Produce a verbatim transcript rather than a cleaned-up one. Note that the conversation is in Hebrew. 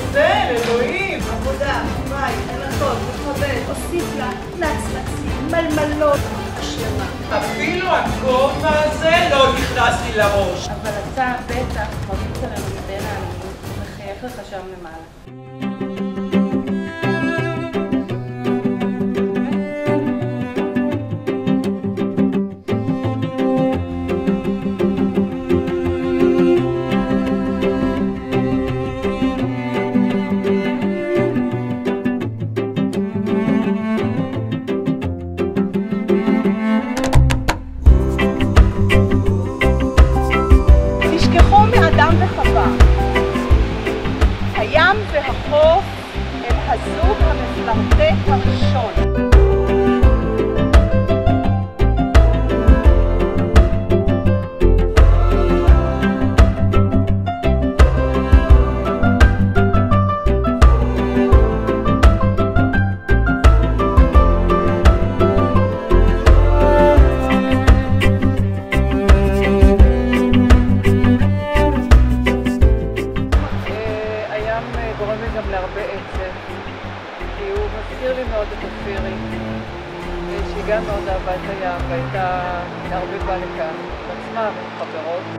לעזאזל, אלוהים! עבודה, בית, ילדות, מכבד, הוסיף לה נצנצים, מלמלות, השלמה. אפילו הכובע הזה לא נכנס לי לראש. אבל אתה בטח מרגיש עלינו מבין העניים, מחייך לך שם למעלה. אדם וחווה. הים והחוף הם הזוג המפלרטט הראשון. גורם לי גם להרבה עצב, כי הוא מזכיר לי מאוד את אופירי, שהיא גם מאוד אהבה את הים והייתה הרבה באה לכאן, עם עצמה ועם חברות.